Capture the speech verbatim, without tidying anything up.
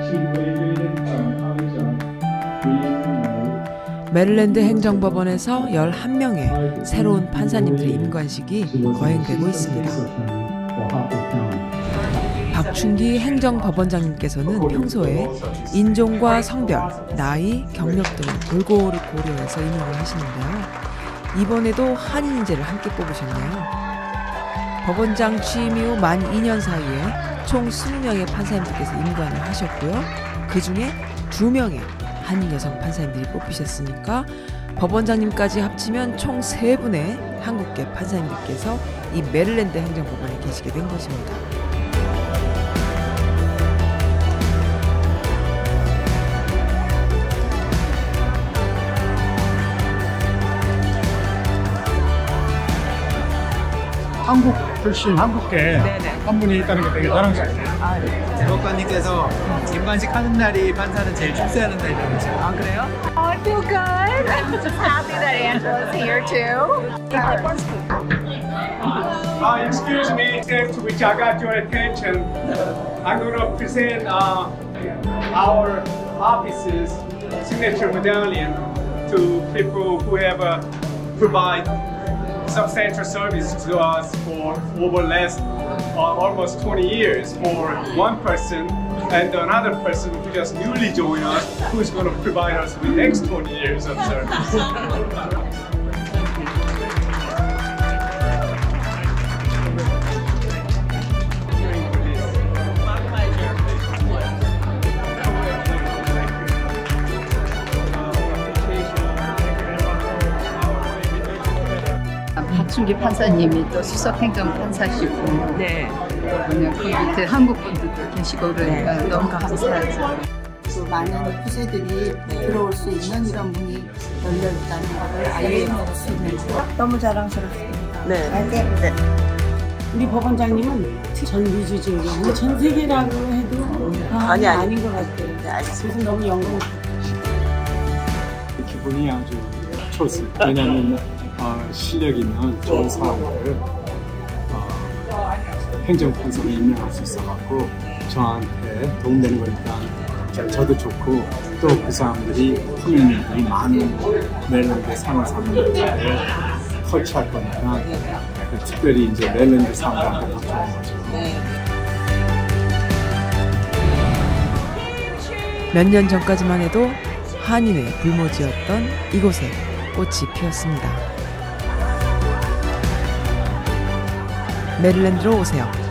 메릴랜드 행정법원에서 열한 명의 새로운 판사님들의 임관식이 거행되고 있습니다. 박춘기 행정법원장님께서는 평소에 인종과 성별, 나이, 경력 등을 골고루 고려해서 임명을 하시는데요. 이번에도 한인 인재를 함께 뽑으셨네요. 법원장 취임 이후 만 이 년 사이에 총 이십 명의 판사님들께서 임관을 하셨고요. 그중에 두 명의 한인 여성 판사님들이 뽑히셨으니까 법원장님까지 합치면 총 세 분의 한국계 판사님들께서 이 메릴랜드 행정법원에 계시게 된 것입니다. 한국 출신 한국계 네네. 한 분이 있다는 게 되게 자랑스럽네요. 아, 네. 대법관님께서 임관식 하는 날이 판사는 제일 출세하는 날이라고 하시죠. 아, 그래요? Oh, I feel good. I'm just happy that Angela's here too. Uh, excuse me, to which I got your attention. I'm going to present uh, our office's signature medallion to people who have uh, provided substantial service to us for over last uh, almost twenty years for one person, and another person who just newly joined us who's going to provide us with next twenty years of service. 박춘기 판사님이 또 수석행정판사시고 네. 그냥 그 밑에 한국 분들도 계시고 그러니까 네. 너무 감사하죠. 또 많은 후세들이 들어올 수 있는 이런 문이 열려 있다는 것을 알려드릴 수 있는 것 너무 자랑스럽습니다. 네. 네. 우리 법원장님은 전 미주지역이고 전 세계라고 해도 아니, 아니. 아닌 것 같아요. 네, 알겠습니다. 그래서 너무 영광스럽습니다. 기분이 아주 좋습니다. 왜냐하면 어, 실력 있는 좋은 사람들을 어, 행정판사로 임명할 수 있어갖고 저한테 도움되는 거니까 저도 좋고 또 그 사람들이 국민들이 많은 메릴랜드 상원 사람들을 터치할 거니까 특별히 이제 메릴랜드 상원한테 더 좋은 거죠. 몇 년 전까지만 해도 한인의 불모지였던 이곳에 꽃이 피었습니다. 메릴랜드로 오세요.